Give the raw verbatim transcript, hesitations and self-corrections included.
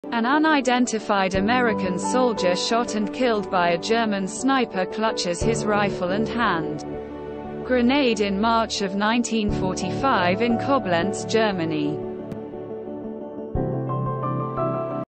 An unidentified American soldier shot and killed by a German sniper clutches his rifle and hand grenade in March of nineteen forty-five in Koblenz, Germany.